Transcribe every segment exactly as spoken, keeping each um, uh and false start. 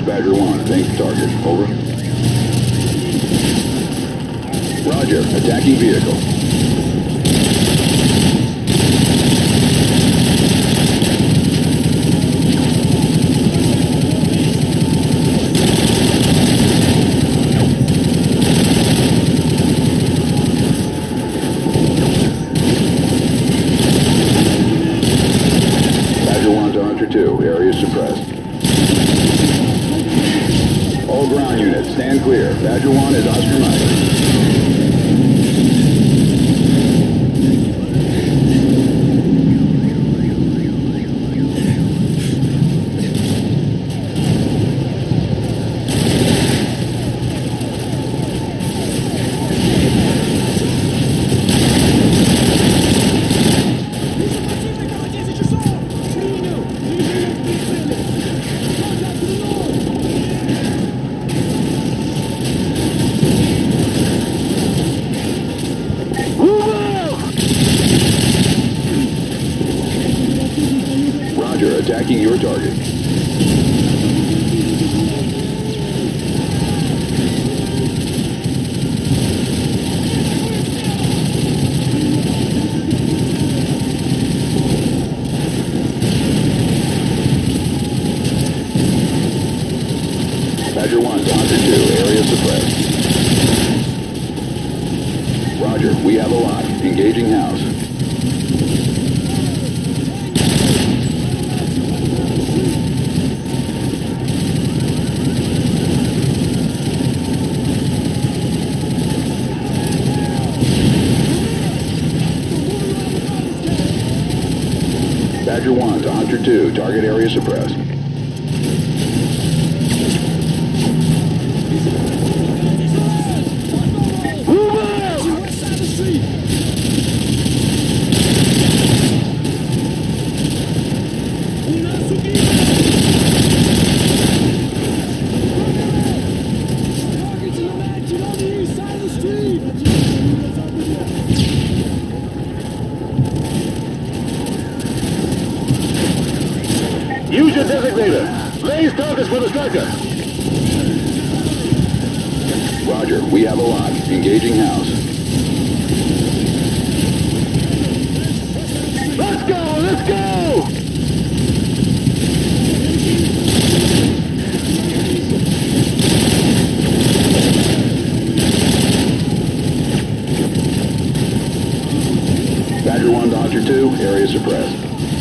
Badger one. Think target. Over. Roger. Attacking vehicle. Badger one to Hunter two. Area suppressed. All ground units, stand clear. Badger one is Oscar Mike. Attacking your target. Badger one to Hunter two. Area suppressed. Roger. We have a lock. Engaging house. Badger one to Hunter two. Target area suppressed. Move out! West side of the street. Targets in the match on the east side of the street. Use your designator. Raise targets for the striker. Roger. We have a lock. Engaging house. Let's go! Let's go! Badger one to Hunter two. Area suppressed.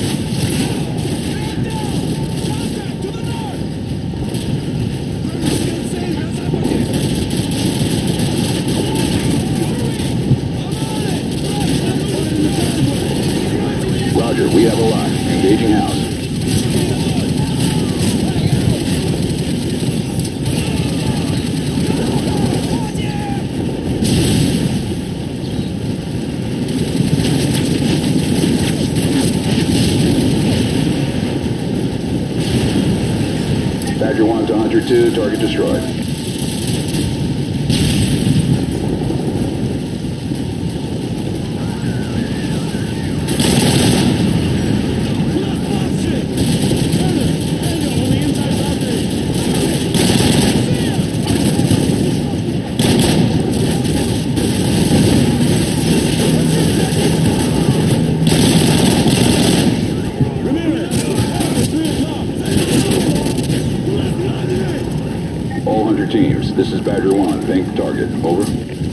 Roger, we have a lock. Engaging house. Badger one to Hunter two. Target destroyed. Teams, this is Badger one. Think target. Over.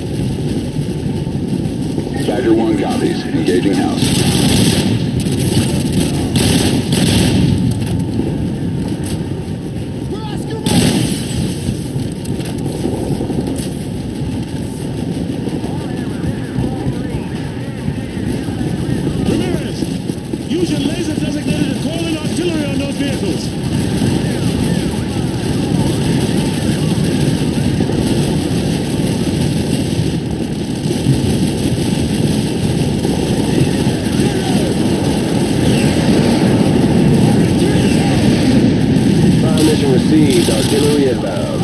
Badger one copies. Engaging house. Ramirez, use your laser designator to call in artillery on those vehicles. Mission received. Artillery inbound.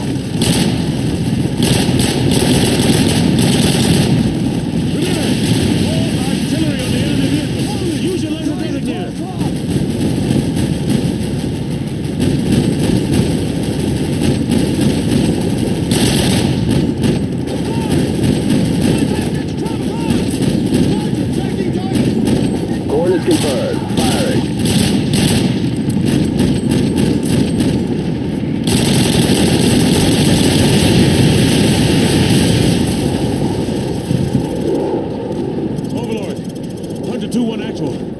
Artillery on the enemy vehicle. Use your laser designator. confirmed. Firing. Overlord, one two one actual.